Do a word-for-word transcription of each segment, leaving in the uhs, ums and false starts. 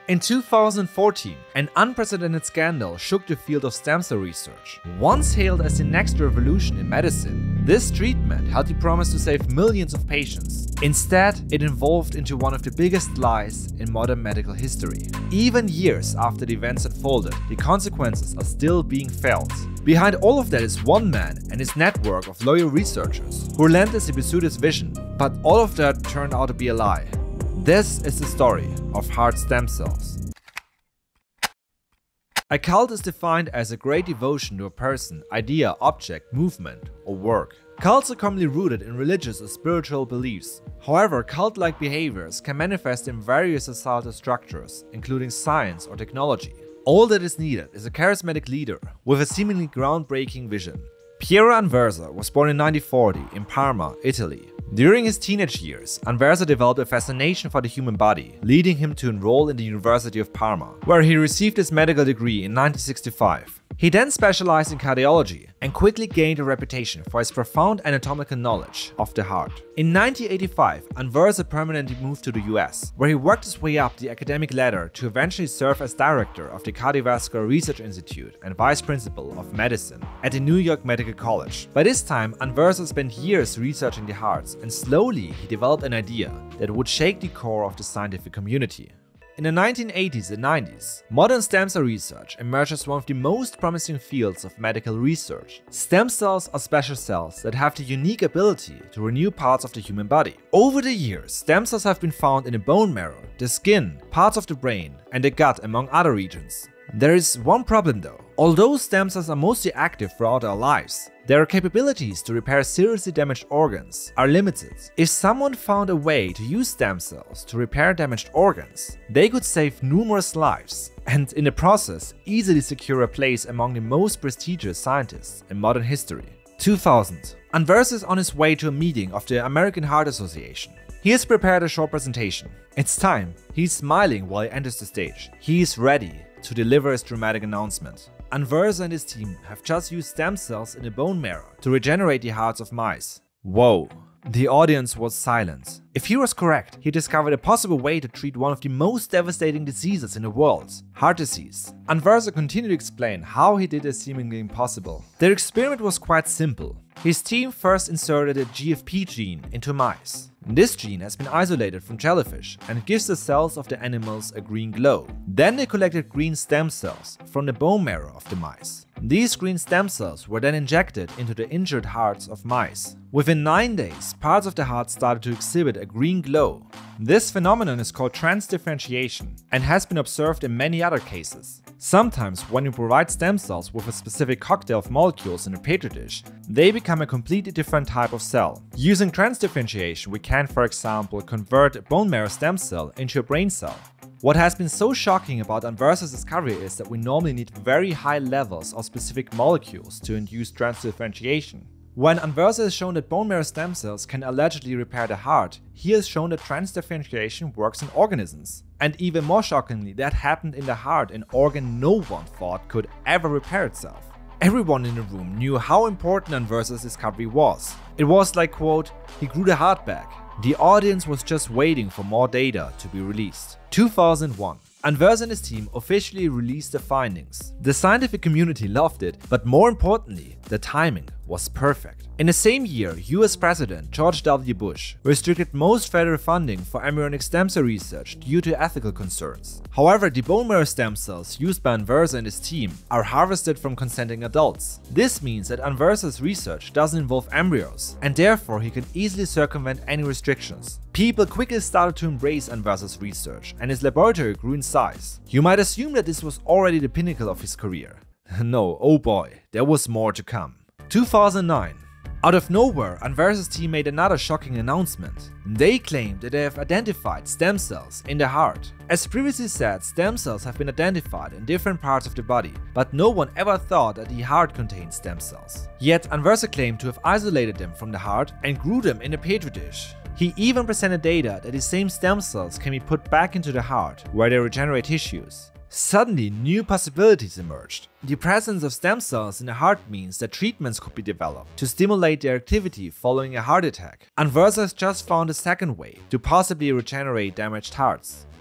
In two thousand fourteen, an unprecedented scandal shook the field of stem cell research. Once hailed as the next revolution in medicine, this treatment held the promise to save millions of patients. Instead, it evolved into one of the biggest lies in modern medical history. Even years after the events unfolded, the consequences are still being felt. Behind all of that is one man and his network of loyal researchers who relentlessly pursued his vision, but all of that turned out to be a lie. This is the story of heart stem cells. A cult is defined as a great devotion to a person, idea, object, movement, or work. Cults are commonly rooted in religious or spiritual beliefs. However, cult-like behaviors can manifest in various societal structures, including science or technology. All that is needed is a charismatic leader with a seemingly groundbreaking vision. Piero Anversa was born in nineteen forty in Parma, Italy. During his teenage years, Anversa developed a fascination for the human body, leading him to enroll in the University of Parma, where he received his medical degree in nineteen sixty-five. He then specialized in cardiology and quickly gained a reputation for his profound anatomical knowledge of the heart. In nineteen eighty-five, Anversa permanently moved to the U S, where he worked his way up the academic ladder to eventually serve as director of the Cardiovascular Research Institute and vice principal of medicine at the New York Medical College. By this time, Anversa spent years researching the hearts, and slowly he developed an idea that would shake the core of the scientific community. In the nineteen eighties and nineties, modern stem cell research emerged as one of the most promising fields of medical research. Stem cells are special cells that have the unique ability to renew parts of the human body. Over the years, stem cells have been found in the bone marrow, the skin, parts of the brain, and the gut, among other regions. There is one problem though. Although stem cells are mostly active throughout our lives, their capabilities to repair seriously damaged organs are limited. If someone found a way to use stem cells to repair damaged organs, they could save numerous lives and in the process easily secure a place among the most prestigious scientists in modern history. two thousand. Anversa is on his way to a meeting of the American Heart Association. He has prepared a short presentation. It's time. He's smiling while he enters the stage. He is ready to deliver his dramatic announcement. Anversa and his team have just used stem cells in the bone marrow to regenerate the hearts of mice. Whoa. The audience was silent. If he was correct, he discovered a possible way to treat one of the most devastating diseases in the world, heart disease. Anversa continued to explain how he did this seemingly impossible. Their experiment was quite simple. His team first inserted a G F P gene into mice. This gene has been isolated from jellyfish and gives the cells of the animals a green glow. Then they collected green stem cells from the bone marrow of the mice. These green stem cells were then injected into the injured hearts of mice. Within nine days, parts of the heart started to exhibit a green glow. This phenomenon is called transdifferentiation and has been observed in many other cases. Sometimes, when you provide stem cells with a specific cocktail of molecules in a petri dish, they become a completely different type of cell. Using transdifferentiation, we can, for example, convert a bone marrow stem cell into a brain cell. What has been so shocking about Anversa's discovery is that we normally need very high levels of specific molecules to induce transdifferentiation. When Anversa has shown that bone marrow stem cells can allegedly repair the heart, he has shown that transdifferentiation works in organisms. And even more shockingly, that happened in the heart, an organ no one thought could ever repair itself. Everyone in the room knew how important Anversa's discovery was. It was like, quote, he grew the heart back. The audience was just waiting for more data to be released. two thousand one. Anversa and his team officially released the findings. The scientific community loved it, but more importantly, the timing was perfect. In the same year, U S President George W. Bush restricted most federal funding for embryonic stem cell research due to ethical concerns. However, the bone marrow stem cells used by Anversa and his team are harvested from consenting adults. This means that Anversa's research doesn't involve embryos, and therefore he can easily circumvent any restrictions. People quickly started to embrace Anversa's research, and his laboratory grew in size. You might assume that this was already the pinnacle of his career. No, oh boy, there was more to come. two thousand nine. Out of nowhere, Anversa's team made another shocking announcement. They claimed that they have identified stem cells in the heart. As previously said, stem cells have been identified in different parts of the body, but no one ever thought that the heart contained stem cells. Yet Anversa claimed to have isolated them from the heart and grew them in a petri dish. He even presented data that the same stem cells can be put back into the heart, where they regenerate tissues. Suddenly, new possibilities emerged. The presence of stem cells in the heart means that treatments could be developed to stimulate their activity following a heart attack. Anversa has just found a second way to possibly regenerate damaged hearts.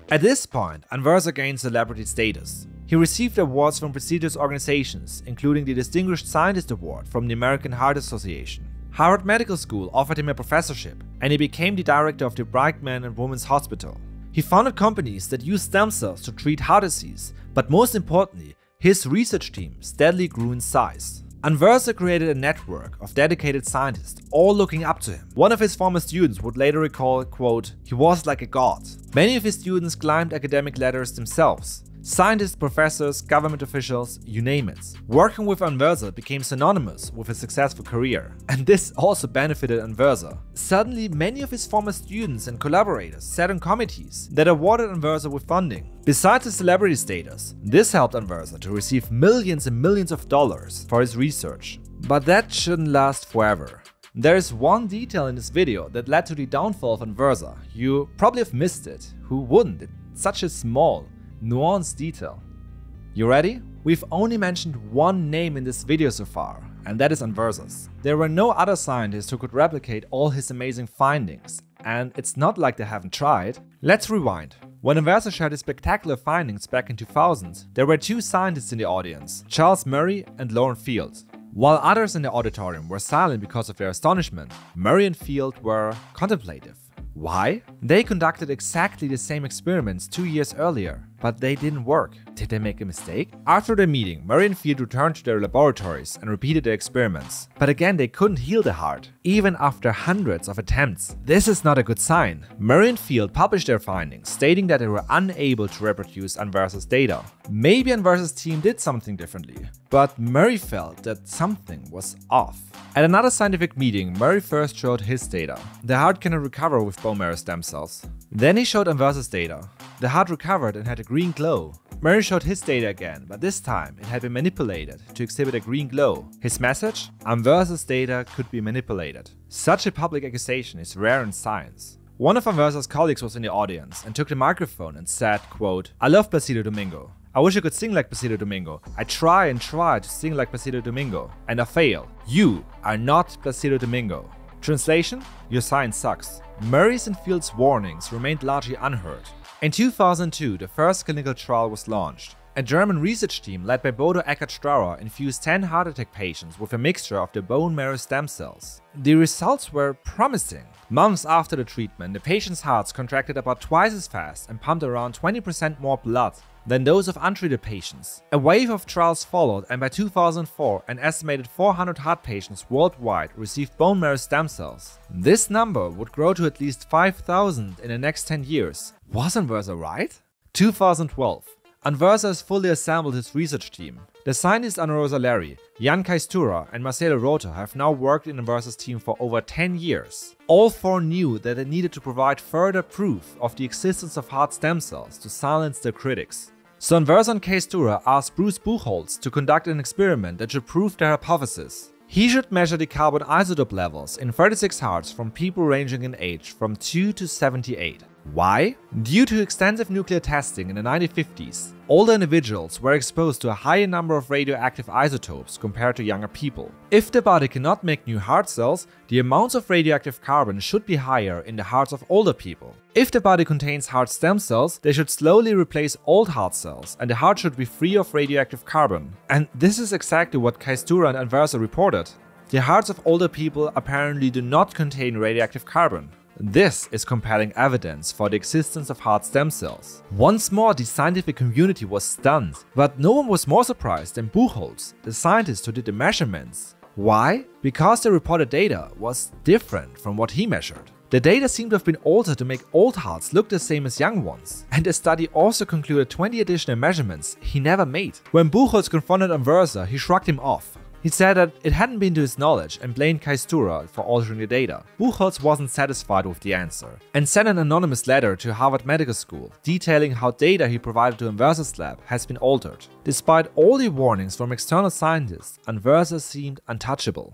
At this point, Anversa gained celebrity status. He received awards from prestigious organizations, including the Distinguished Scientist Award from the American Heart Association. Harvard Medical School offered him a professorship, and he became the director of the Bright Men and Women's Hospital. He founded companies that use stem cells to treat heart disease, but most importantly, his research team steadily grew in size. Anversa created a network of dedicated scientists, all looking up to him. One of his former students would later recall, quote, "He was like a god." Many of his students climbed academic ladders themselves. Scientists, professors, government officials, you name it. Working with Anversa became synonymous with a successful career. And this also benefited Anversa. Suddenly, many of his former students and collaborators sat on committees that awarded Anversa with funding. Besides his celebrity status, this helped Anversa to receive millions and millions of dollars for his research. But that shouldn't last forever. There is one detail in this video that led to the downfall of Anversa. You probably have missed it. Who wouldn't? It's such a small, nuanced detail. You ready? We've only mentioned one name in this video so far, and that is Anversa's. There were no other scientists who could replicate all his amazing findings, and it's not like they haven't tried. Let's rewind. When Anversa shared his spectacular findings back in two thousand, there were two scientists in the audience, Charles Murray and Lauren Field. While others in the auditorium were silent because of their astonishment, Murray and Field were contemplative. Why? They conducted exactly the same experiments two years earlier, but they didn't work. Did they make a mistake? After the meeting, Murray and Field returned to their laboratories and repeated their experiments. But again, they couldn't heal the heart, even after hundreds of attempts. This is not a good sign. Murray and Field published their findings, stating that they were unable to reproduce Anversa's data. Maybe Anversa's team did something differently, but Murray felt that something was off. At another scientific meeting, Murray first showed his data. The heart cannot recover with bone marrow stem cells. Then he showed Anversa's data. The heart recovered and had a green glow. Murray showed his data again, but this time it had been manipulated to exhibit a green glow. His message? Anversa's data could be manipulated. Such a public accusation is rare in science. One of Anversa's colleagues was in the audience and took the microphone and said, quote, "I love Placido Domingo. I wish I could sing like Placido Domingo. I try and try to sing like Placido Domingo, and I fail. You are not Placido Domingo." Translation? Your science sucks. Murray's and Field's warnings remained largely unheard. In two thousand two, the first clinical trial was launched. A German research team led by Bodo Eckert-Strauer infused ten heart attack patients with a mixture of their bone marrow stem cells. The results were promising. Months after the treatment, the patients' hearts contracted about twice as fast and pumped around twenty percent more blood than those of untreated patients. A wave of trials followed, and by two thousand four, an estimated four hundred heart patients worldwide received bone marrow stem cells. This number would grow to at least five thousand in the next ten years. Was Anversa right? two thousand twelve. Anversa has fully assembled his research team. The scientists Anna Rosa Larry, Jan Kaistura and Marcelo Rota have now worked in Anversa's team for over ten years. All four knew that they needed to provide further proof of the existence of heart stem cells to silence their critics. So Anversa and Kaistura asked Bruce Buchholz to conduct an experiment that should prove their hypothesis. He should measure the carbon isotope levels in thirty-six hearts from people ranging in age from two to seventy-eight. Why? Due to extensive nuclear testing in the nineteen fifties, older individuals were exposed to a higher number of radioactive isotopes compared to younger people. If the body cannot make new heart cells, the amounts of radioactive carbon should be higher in the hearts of older people. If the body contains heart stem cells, they should slowly replace old heart cells, and the heart should be free of radioactive carbon. And this is exactly what Kaistura and Anversa reported. The hearts of older people apparently do not contain radioactive carbon. This is compelling evidence for the existence of heart stem cells. Once more, the scientific community was stunned, but no one was more surprised than Buchholz, the scientist who did the measurements. Why? Because the reported data was different from what he measured. The data seemed to have been altered to make old hearts look the same as young ones, and the study also concluded twenty additional measurements he never made. When Buchholz confronted Anversa, he shrugged him off. He said that it hadn't been to his knowledge and blamed Kaistura for altering the data. Buchholz wasn't satisfied with the answer and sent an anonymous letter to Harvard Medical School detailing how data he provided to Anversa's lab has been altered. Despite all the warnings from external scientists, Anversa seemed untouchable.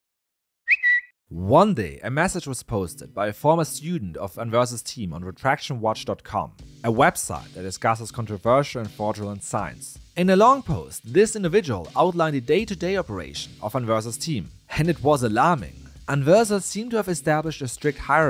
One day, a message was posted by a former student of Anversa's team on retraction watch dot com, a website that discusses controversial and fraudulent science. In a long post, this individual outlined the day-to-day operation of Anversa's team, and it was alarming. Anversa seemed to have established a strict hierarchy.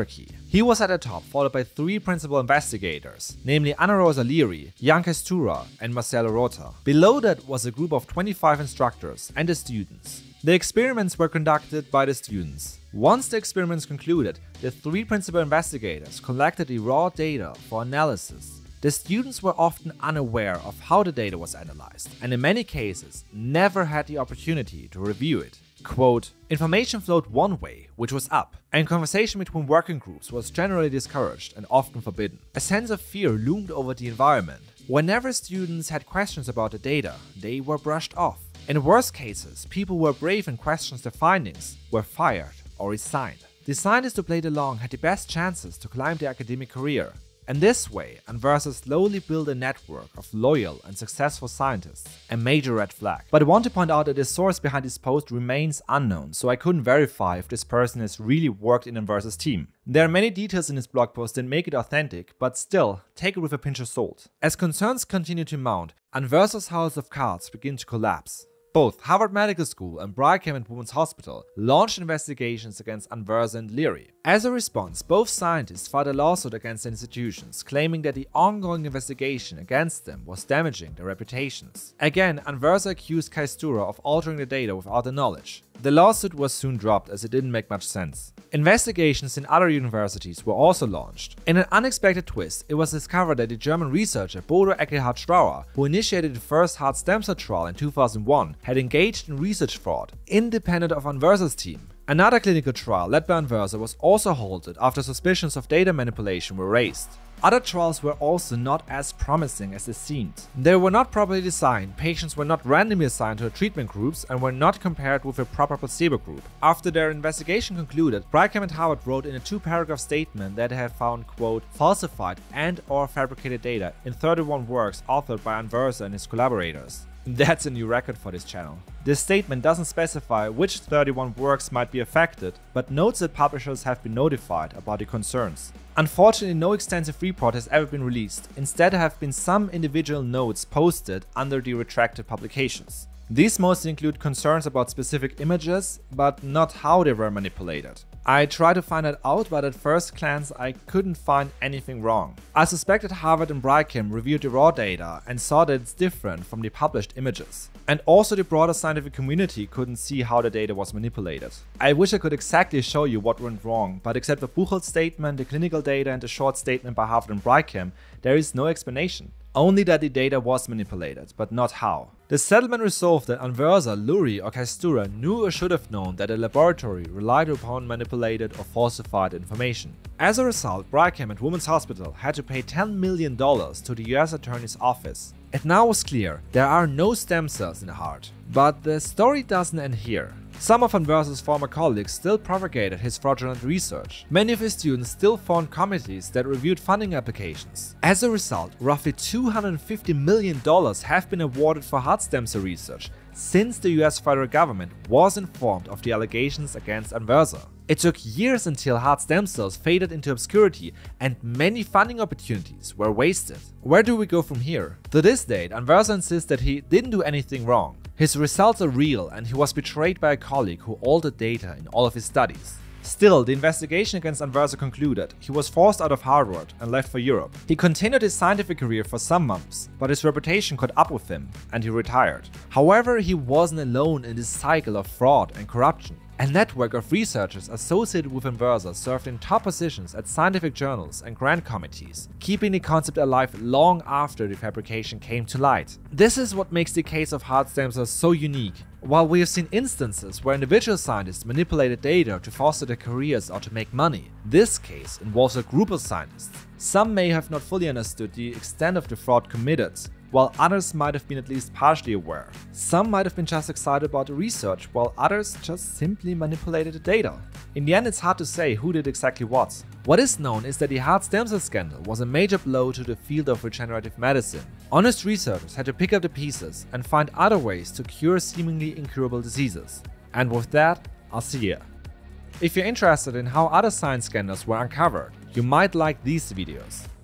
He was at the top, followed by three principal investigators, namely Anna Rosa Leary, Jan Kestura, and Marcelo Rota. Below that was a group of twenty-five instructors and the students. The experiments were conducted by the students. Once the experiments concluded, the three principal investigators collected the raw data for analysis. The students were often unaware of how the data was analyzed, and in many cases never had the opportunity to review it. Quote, information flowed one way, which was up, and conversation between working groups was generally discouraged and often forbidden. A sense of fear loomed over the environment. Whenever students had questions about the data, they were brushed off. In worst cases, people who were brave and questioned the findings were fired or resigned. The scientists who played along had the best chances to climb their academic career. And this way, Anversa slowly built a network of loyal and successful scientists, a major red flag. But I want to point out that the source behind this post remains unknown, so I couldn't verify if this person has really worked in Anversa's team. There are many details in this blog post that make it authentic, but still, take it with a pinch of salt. As concerns continue to mount, Anversa's house of cards begin to collapse. Both Harvard Medical School and Brigham and Women's Hospital launched investigations against Anversa and Leary. As a response, both scientists filed a lawsuit against the institutions, claiming that the ongoing investigation against them was damaging their reputations. Again, Anversa accused Kestura of altering the data without their knowledge. The lawsuit was soon dropped as it didn't make much sense. Investigations in other universities were also launched. In an unexpected twist, it was discovered that the German researcher Bodo Eckelhard Strauer, who initiated the first heart stem cell trial in two thousand one, had engaged in research fraud, independent of Anversa's team. Another clinical trial led by Anversa was also halted after suspicions of data manipulation were raised. Other trials were also not as promising as they seemed. They were not properly designed, patients were not randomly assigned to the treatment groups, and were not compared with a proper placebo group. After their investigation concluded, Brigham and Harvard wrote in a two-paragraph statement that they had found, quote, falsified and or fabricated data in thirty-one works authored by Anversa and his collaborators. That's a new record for this channel. This statement doesn't specify which thirty-one works might be affected, but notes that publishers have been notified about the concerns. Unfortunately, no extensive report has ever been released. Instead, there have been some individual notes posted under the retracted publications. These mostly include concerns about specific images, but not how they were manipulated. I tried to find that out, but at first glance I couldn't find anything wrong. I suspect that Harvard and Brigham reviewed the raw data and saw that it's different from the published images. And also the broader scientific community couldn't see how the data was manipulated. I wish I could exactly show you what went wrong, but except for Buchholz's statement, the clinical data and the short statement by Harvard and Brigham, there is no explanation. Only that the data was manipulated, but not how. The settlement resolved that Anversa, Leary or Kestura knew or should have known that the laboratory relied upon manipulated or falsified information. As a result, Brigham and Women's Hospital had to pay ten million dollars to the U S Attorney's Office. It now was clear there are no stem cells in the heart. But the story doesn't end here. Some of Anversa's former colleagues still propagated his fraudulent research. Many of his students still formed committees that reviewed funding applications. As a result, roughly two hundred fifty million dollars have been awarded for heart stem cell research since the U S federal government was informed of the allegations against Anversa. It took years until heart stem cells faded into obscurity and many funding opportunities were wasted. Where do we go from here? To this date, Anversa insists that he didn't do anything wrong. His results are real and he was betrayed by a colleague who altered data in all of his studies. Still, the investigation against Anversa concluded. He was forced out of Harvard and left for Europe. He continued his scientific career for some months, but his reputation caught up with him and he retired. However, he wasn't alone in this cycle of fraud and corruption. A network of researchers associated with Anversa served in top positions at scientific journals and grant committees, keeping the concept alive long after the fabrication came to light. This is what makes the case of heart stem cells so unique. While we have seen instances where individual scientists manipulated data to foster their careers or to make money, this case involves a group of scientists. Some may have not fully understood the extent of the fraud committed, while others might have been at least partially aware. Some might have been just excited about the research, while others just simply manipulated the data. In the end, it's hard to say who did exactly what. What is known is that the heart stem cell scandal was a major blow to the field of regenerative medicine. Honest researchers had to pick up the pieces and find other ways to cure seemingly incurable diseases. And with that, I'll see ya. If you're interested in how other science scandals were uncovered, you might like these videos.